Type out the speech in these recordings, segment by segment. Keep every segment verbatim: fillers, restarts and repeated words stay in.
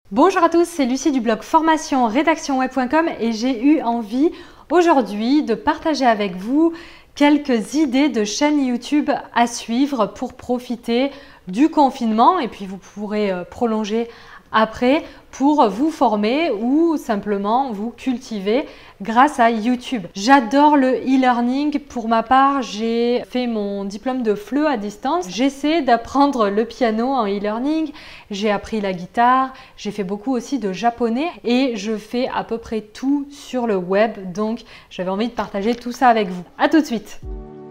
Bonjour à tous, c'est Lucie du blog formation rédaction web point com et j'ai eu envie aujourd'hui de partager avec vous quelques idées de chaînes YouTube à suivre pour profiter du confinement et puis vous pourrez prolonger après pour vous former ou simplement vous cultiver grâce à YouTube. J'adore le e-learning. Pour ma part, j'ai fait mon diplôme de F L E à distance. J'essaie d'apprendre le piano en e-learning. J'ai appris la guitare. J'ai fait beaucoup aussi de japonais et je fais à peu près tout sur le web. Donc, j'avais envie de partager tout ça avec vous. À tout de suite.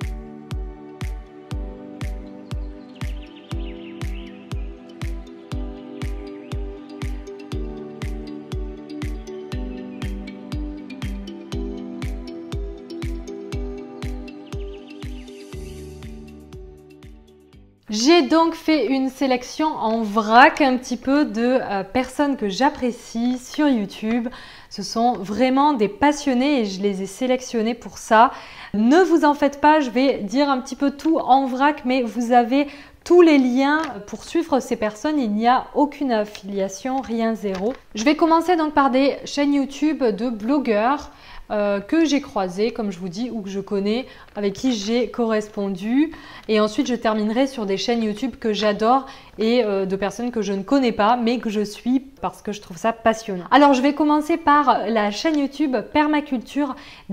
J'ai donc fait une sélection en vrac un petit peu de euh, personnes que j'apprécie sur YouTube. Ce sont vraiment des passionnés et je les ai sélectionnés pour ça. Ne vous en faites pas, je vais dire un petit peu tout en vrac, mais vous avez tous les liens pour suivre ces personnes. Il n'y a aucune affiliation, rien, zéro. Je vais commencer donc par des chaînes YouTube de blogueurs Euh, que j'ai croisé, comme je vous dis, ou que je connais, avec qui j'ai correspondu. Et ensuite, je terminerai sur des chaînes YouTube que j'adore et euh, de personnes que je ne connais pas, mais que je suis parce que je trouve ça passionnant. Alors, je vais commencer par la chaîne YouTube Permaculture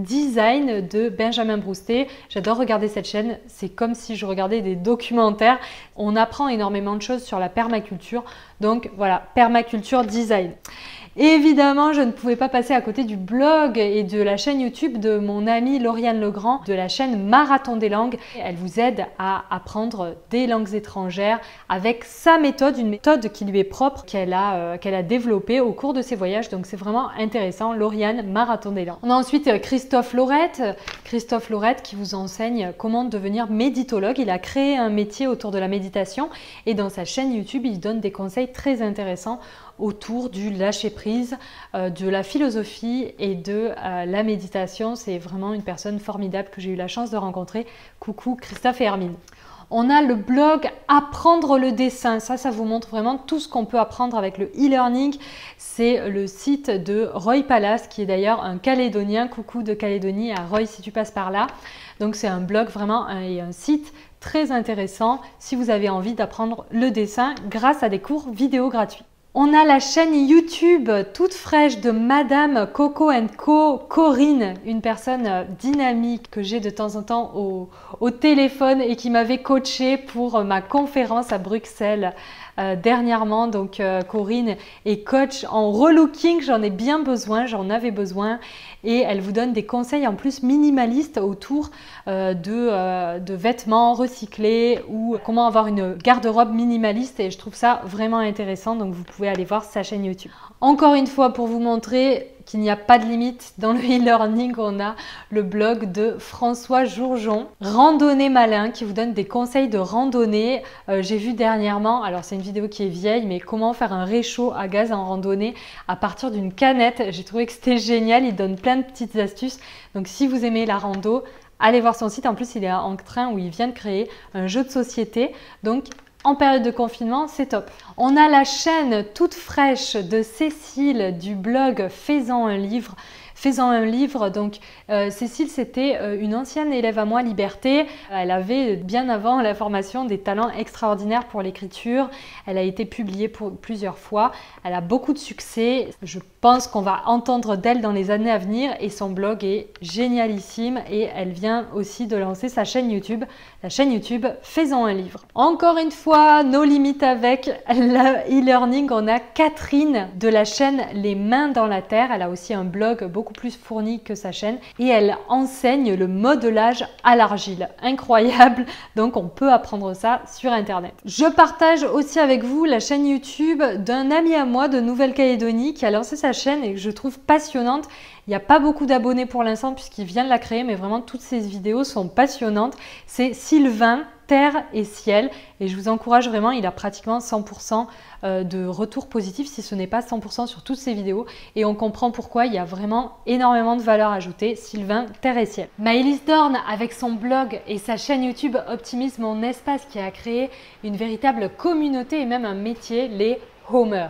Design de Benjamin Broustet. J'adore regarder cette chaîne. C'est comme si je regardais des documentaires. On apprend énormément de choses sur la permaculture. Donc, voilà, Permaculture Design. Évidemment, je ne pouvais pas passer à côté du blog et de la chaîne YouTube de mon amie Lauriane Legrand de la chaîne Marathon des langues. Elle vous aide à apprendre des langues étrangères avec sa méthode, une méthode qui lui est propre, qu'elle a, euh, qu'elle a développée au cours de ses voyages. Donc c'est vraiment intéressant, Lauriane Marathon des langues. On a ensuite Christophe Laurette, Christophe Laurette qui vous enseigne comment devenir méditologue. Il a créé un métier autour de la méditation et dans sa chaîne YouTube, il donne des conseils très intéressants autour du lâcher-prise, euh, de la philosophie et de euh, la méditation. C'est vraiment une personne formidable que j'ai eu la chance de rencontrer. Coucou Christophe et Hermine. On a le blog Apprendre le dessin. Ça, ça vous montre vraiment tout ce qu'on peut apprendre avec le e-learning. C'est le site de Roy Palace, qui est d'ailleurs un Calédonien. Coucou de Calédonie à Roy si tu passes par là. Donc, c'est un blog vraiment et un, un site très intéressant si vous avez envie d'apprendre le dessin grâce à des cours vidéo gratuits. On a la chaîne YouTube toute fraîche de Madame Coco and Co, Corinne, une personne dynamique que j'ai de temps en temps au, au téléphone et qui m'avait coachée pour ma conférence à Bruxelles euh, dernièrement. Donc euh, Corinne est coach en relooking, j'en ai bien besoin, j'en avais besoin et elle vous donne des conseils en plus minimalistes autour euh, de, euh, de vêtements recyclés ou comment avoir une garde-robe minimaliste et je trouve ça vraiment intéressant. Donc vous pouvez aller voir sa chaîne YouTube. Encore une fois, pour vous montrer qu'il n'y a pas de limite dans le e-learning, on a le blog de François Jourjon, Randonnée Malin, qui vous donne des conseils de randonnée. Euh, J'ai vu dernièrement, alors c'est une vidéo qui est vieille, mais comment faire un réchaud à gaz en randonnée à partir d'une canette. J'ai trouvé que c'était génial, il donne plein de petites astuces. Donc si vous aimez la rando, allez voir son site. En plus, il est en train où il vient de créer un jeu de société. Donc en période de confinement, c'est top. On a la chaîne toute fraîche de Cécile du blog Fais-en un livre. Fais-en un livre, donc euh, Cécile c'était euh, une ancienne élève à moi Liberté, elle avait bien avant la formation des talents extraordinaires pour l'écriture, elle a été publiée pour plusieurs fois, elle a beaucoup de succès, je pense qu'on va entendre d'elle dans les années à venir et son blog est génialissime et elle vient aussi de lancer sa chaîne YouTube, la chaîne YouTube Fais-en un livre. Encore une fois, nos limites avec l'e-learning, on a Catherine de la chaîne Les Mains dans la Terre, elle a aussi un blog beaucoup plus fourni que sa chaîne et elle enseigne le modelage à l'argile. Incroyable, donc on peut apprendre ça sur internet. Je partage aussi avec vous la chaîne YouTube d'un ami à moi de Nouvelle-Calédonie qui a lancé sa chaîne et que je trouve passionnante. Il n'y a pas beaucoup d'abonnés pour l'instant puisqu'il vient de la créer, mais vraiment toutes ses vidéos sont passionnantes. C'est Sylvain Terre et Ciel et je vous encourage vraiment, il a pratiquement cent pour cent de retours positifs si ce n'est pas cent pour cent sur toutes ses vidéos et on comprend pourquoi il y a vraiment énormément de valeur ajoutée. Sylvain Terre et Ciel. Maëlys Dorn avec son blog et sa chaîne YouTube Optimise mon espace qui a créé une véritable communauté et même un métier, les homers.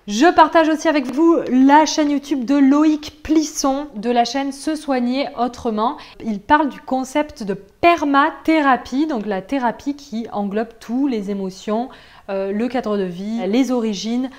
Je partage aussi avec vous la chaîne YouTube de Loïc Plisson de la chaîne Se Soigner Autrement. Il parle du concept de permathérapie, donc la thérapie qui englobe tout, les émotions, euh, le cadre de vie, les origines.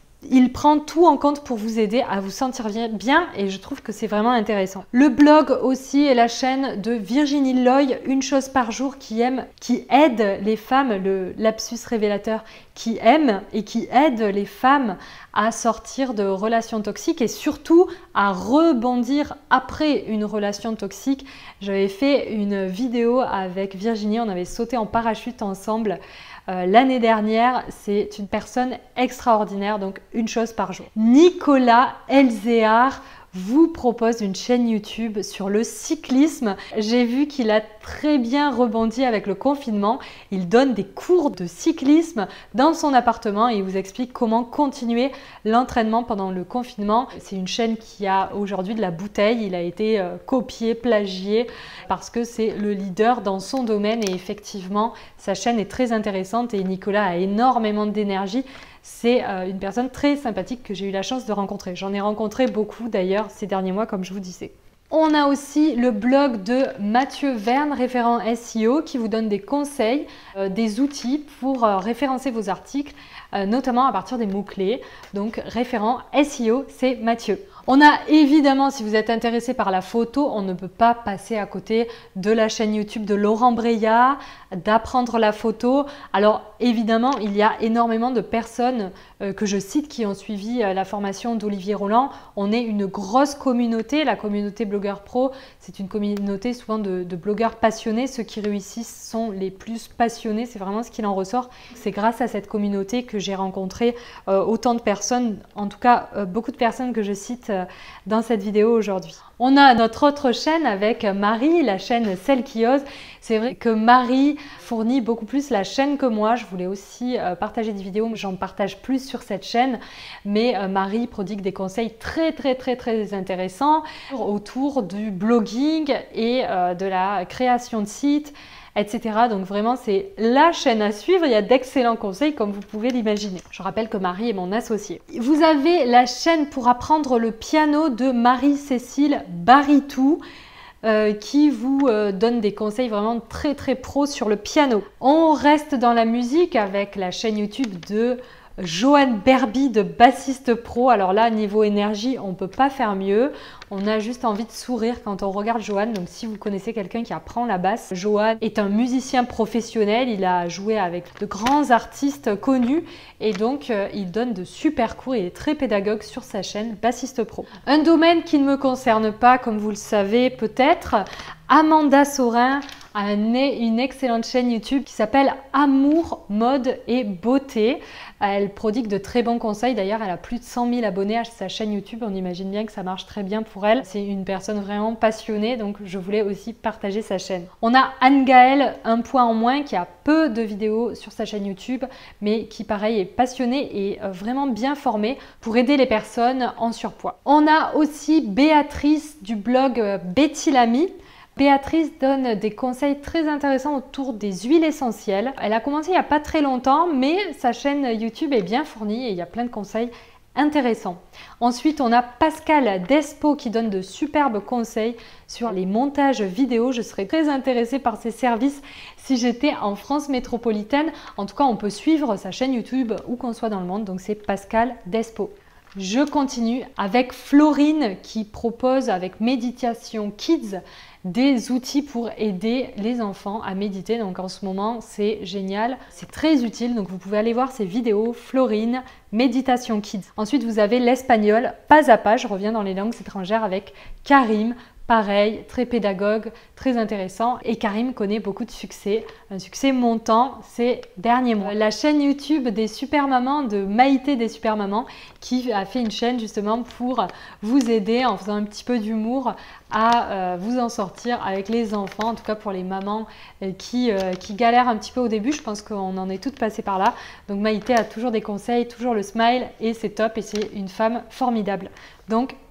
Il prend tout en compte pour vous aider à vous sentir bien et je trouve que c'est vraiment intéressant. Le blog aussi et la chaîne de Virginie Loy, Une chose par jour, qui aime, qui aide les femmes, le lapsus révélateur, qui aime et qui aide les femmes à sortir de relations toxiques et surtout à rebondir après une relation toxique. J'avais fait une vidéo avec Virginie, on avait sauté en parachute ensemble Euh, l'année dernière. C'est une personne extraordinaire, donc une chose par jour. Nicolas Elzéar vous propose une chaîne YouTube sur le cyclisme. J'ai vu qu'il a très bien rebondi avec le confinement. Il donne des cours de cyclisme dans son appartement et il vous explique comment continuer l'entraînement pendant le confinement. C'est une chaîne qui a aujourd'hui de la bouteille. Il a été euh, copié, plagié parce que c'est le leader dans son domaine et effectivement, sa chaîne est très intéressante et Nicolas a énormément d'énergie. C'est euh, une personne très sympathique que j'ai eu la chance de rencontrer. J'en ai rencontré beaucoup d'ailleurs ces derniers mois, comme je vous disais. On a aussi le blog de Mathieu Verne, référent S E O, qui vous donne des conseils, euh, des outils pour euh, référencer vos articles, euh, notamment à partir des mots-clés. Donc, référent S E O, c'est Mathieu. On a évidemment, si vous êtes intéressé par la photo, on ne peut pas passer à côté de la chaîne YouTube de Laurent Breillat, d'apprendre la photo. Alors évidemment, il y a énormément de personnes euh, que je cite qui ont suivi euh, la formation d'Olivier Roland. On est une grosse communauté, la communauté Blogueur Pro, c'est une communauté souvent de, de blogueurs passionnés. Ceux qui réussissent sont les plus passionnés, c'est vraiment ce qu'il en ressort. C'est grâce à cette communauté que j'ai rencontré euh, autant de personnes, en tout cas euh, beaucoup de personnes que je cite euh, dans cette vidéo aujourd'hui. On a notre autre chaîne avec Marie, la chaîne Celle qui ose. C'est vrai que Marie fournit beaucoup plus la chaîne que moi. Je voulais aussi euh, partager des vidéos, j'en partage plus sur cette chaîne. Mais euh, Marie prodigue des conseils très très très très intéressants autour du blogging et euh, de la création de sites, et cetera. Donc vraiment, c'est la chaîne à suivre. Il y a d'excellents conseils comme vous pouvez l'imaginer. Je rappelle que Marie est mon associée. Vous avez la chaîne pour apprendre le piano de Marie-Cécile Baritou. Euh, qui vous euh, donne des conseils vraiment très très pro sur le piano. On reste dans la musique avec la chaîne YouTube de Johan Berby de Bassiste Pro. Alors là, niveau énergie, on ne peut pas faire mieux. On a juste envie de sourire quand on regarde Johan. Donc si vous connaissez quelqu'un qui apprend la basse, Johan est un musicien professionnel. Il a joué avec de grands artistes connus et donc euh, il donne de super cours. Il est très pédagogue sur sa chaîne Bassiste Pro. Un domaine qui ne me concerne pas, comme vous le savez peut-être, Amanda Sorin a une excellente chaîne YouTube qui s'appelle Amour, Mode et Beauté. Elle prodigue de très bons conseils. D'ailleurs, elle a plus de cent mille abonnés à sa chaîne YouTube. On imagine bien que ça marche très bien pour elle. C'est une personne vraiment passionnée, donc je voulais aussi partager sa chaîne. On a Anne-Gaëlle, un point en moins, qui a peu de vidéos sur sa chaîne YouTube, mais qui pareil est passionnée et vraiment bien formée pour aider les personnes en surpoids. On a aussi Béatrice du blog Betty Lamy. Béatrice donne des conseils très intéressants autour des huiles essentielles. Elle a commencé il n'y a pas très longtemps, mais sa chaîne YouTube est bien fournie et il y a plein de conseils intéressants. Ensuite, on a Pascal Despo qui donne de superbes conseils sur les montages vidéo. Je serais très intéressée par ses services si j'étais en France métropolitaine. En tout cas, on peut suivre sa chaîne YouTube où qu'on soit dans le monde. Donc, c'est Pascal Despo. Je continue avec Florine qui propose avec Méditation Kids des outils pour aider les enfants à méditer. Donc en ce moment, c'est génial, c'est très utile. Donc vous pouvez aller voir ces vidéos, Florine, Méditation Kids. Ensuite, vous avez l'espagnol pas à pas. Je reviens dans les langues étrangères avec Karim. Pareil, très pédagogue, très intéressant. Et Karim connaît beaucoup de succès, un succès montant ces derniers mois. La chaîne YouTube des super mamans, de Maïté des super mamans, qui a fait une chaîne justement pour vous aider en faisant un petit peu d'humour à euh, vous en sortir avec les enfants, en tout cas pour les mamans euh, qui, euh, qui galèrent un petit peu au début. Je pense qu'on en est toutes passées par là. Donc Maïté a toujours des conseils, toujours le smile et c'est top et c'est une femme formidable. Donc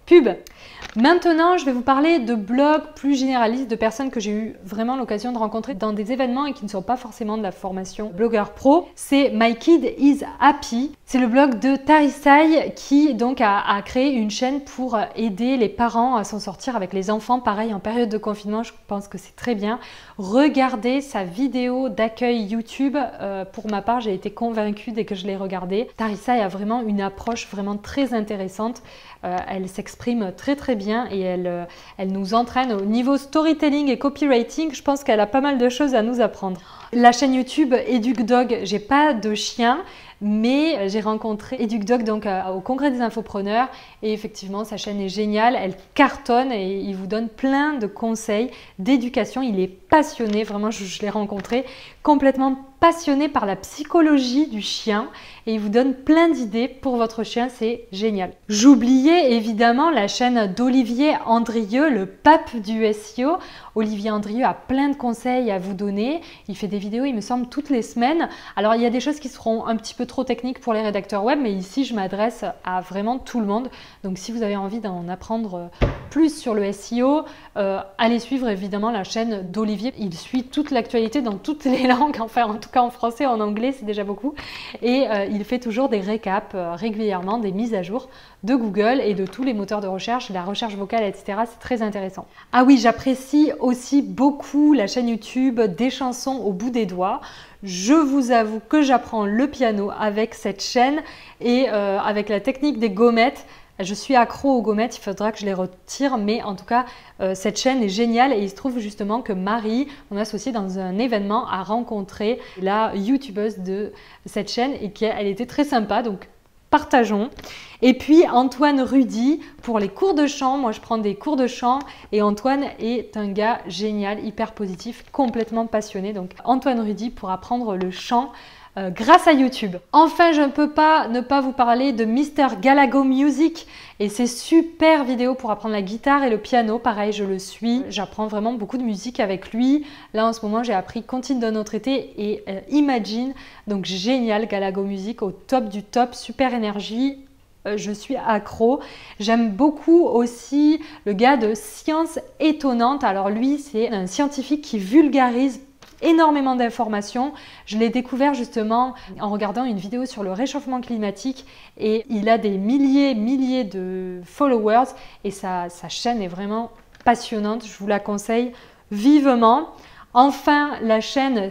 pub. Maintenant, je vais vous parler de blogs plus généralistes, de personnes que j'ai eu vraiment l'occasion de rencontrer dans des événements et qui ne sont pas forcément de la formation blogueur pro. C'est My Kid is Happy. C'est le blog de Tarissaï qui donc a, a créé une chaîne pour aider les parents à s'en sortir avec les enfants. Pareil, en période de confinement, je pense que c'est très bien. Regardez sa vidéo d'accueil YouTube. Euh, pour ma part, j'ai été convaincue dès que je l'ai regardée. Tarissaï a vraiment une approche vraiment très intéressante. Euh, elle s'exprime très très bien et elle, euh, elle nous entraîne au niveau storytelling et copywriting. Je pense qu'elle a pas mal de choses à nous apprendre. La chaîne YouTube EducDog, j'ai pas de chien, mais j'ai rencontré EducDog donc euh, au congrès des infopreneurs et effectivement sa chaîne est géniale, elle cartonne et il vous donne plein de conseils d'éducation. Il est passionné, vraiment je, je l'ai rencontré complètement passionné par la psychologie du chien et il vous donne plein d'idées pour votre chien, c'est génial. J'oubliais évidemment la chaîne d'Olivier Andrieux, le pape du S E O. Olivier Andrieux a plein de conseils à vous donner, il fait des vidéos il me semble toutes les semaines. Alors il y a des choses qui seront un petit peu trop techniques pour les rédacteurs web, mais ici je m'adresse à vraiment tout le monde. Donc si vous avez envie d'en apprendre plus sur le S E O, euh, allez suivre évidemment la chaîne d'Olivier. Il suit toute l'actualité dans toutes les langues, enfin en tout cas en français, en anglais, c'est déjà beaucoup. Et euh, il fait toujours des récaps euh, régulièrement, des mises à jour de Google et de tous les moteurs de recherche, la recherche vocale, et cetera. C'est très intéressant. Ah oui, j'apprécie aussi beaucoup la chaîne YouTube des chansons au bout des doigts. Je vous avoue que j'apprends le piano avec cette chaîne et euh, avec la technique des gommettes. Je suis accro aux gommettes, il faudra que je les retire, mais en tout cas, euh, cette chaîne est géniale et il se trouve justement que Marie, mon associée dans un événement, a rencontré la youtubeuse de cette chaîne et qu'elle était très sympa, donc partageons. Et puis Antoine Rudy pour les cours de chant. Moi, je prends des cours de chant et Antoine est un gars génial, hyper positif, complètement passionné. Donc Antoine Rudy pour apprendre le chant Euh, grâce à YouTube. Enfin, je ne peux pas ne pas vous parler de Mister Galago Music et ses super vidéos pour apprendre la guitare et le piano. Pareil, je le suis. J'apprends vraiment beaucoup de musique avec lui. Là, en ce moment, j'ai appris Contine d'un autre été et euh, Imagine. Donc, génial, Galago Music, au top du top, super énergie. Euh, je suis accro. J'aime beaucoup aussi le gars de Science Étonnante. Alors, lui, c'est un scientifique qui vulgarise énormément d'informations. Je l'ai découvert justement en regardant une vidéo sur le réchauffement climatique et il a des milliers, milliers de followers et sa, sa chaîne est vraiment passionnante. Je vous la conseille vivement. Enfin, la chaîne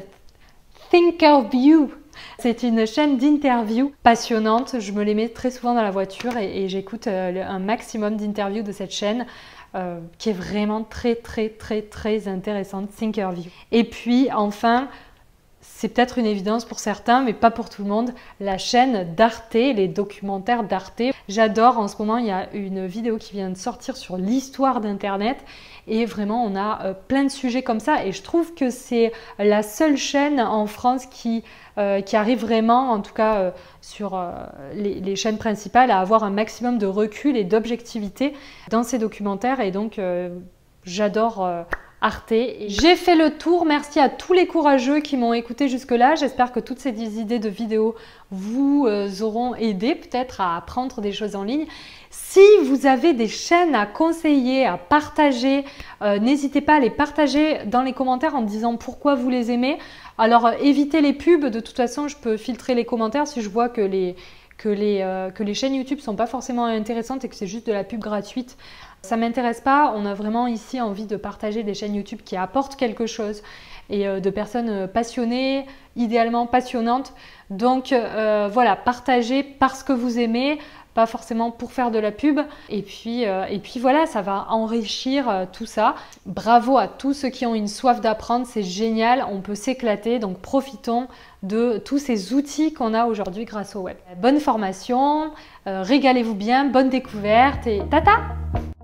Thinkerview. C'est une chaîne d'interviews passionnante. Je me les mets très souvent dans la voiture et, et j'écoute euh, un maximum d'interviews de cette chaîne. Euh, qui est vraiment très très très très intéressante, Thinkerview. Et puis enfin, c'est peut-être une évidence pour certains, mais pas pour tout le monde, la chaîne d'Arte, les documentaires d'Arte. J'adore, en ce moment, il y a une vidéo qui vient de sortir sur l'histoire d'Internet et vraiment, on a euh, plein de sujets comme ça et je trouve que c'est la seule chaîne en France qui, euh, qui arrive vraiment, en tout cas euh, sur euh, les, les chaînes principales, à avoir un maximum de recul et d'objectivité dans ces documentaires et donc euh, j'adore euh, Arte. J'ai fait le tour, merci à tous les courageux qui m'ont écouté jusque-là. J'espère que toutes ces idées de vidéos vous euh, auront aidé peut-être à apprendre des choses en ligne. Si vous avez des chaînes à conseiller, à partager, euh, n'hésitez pas à les partager dans les commentaires en me disant pourquoi vous les aimez. Alors euh, évitez les pubs, de toute façon je peux filtrer les commentaires si je vois que les, que les, euh, que les chaînes YouTube ne sont pas forcément intéressantes et que c'est juste de la pub gratuite. Ça ne m'intéresse pas, on a vraiment ici envie de partager des chaînes YouTube qui apportent quelque chose et euh, de personnes passionnées, idéalement passionnantes. Donc euh, voilà, partagez parce que vous aimez, pas forcément pour faire de la pub. Et puis, euh, et puis voilà, ça va enrichir euh, tout ça. Bravo à tous ceux qui ont une soif d'apprendre, c'est génial, on peut s'éclater. Donc profitons de tous ces outils qu'on a aujourd'hui grâce au web. Bonne formation, euh, régalez-vous bien, bonne découverte et tata!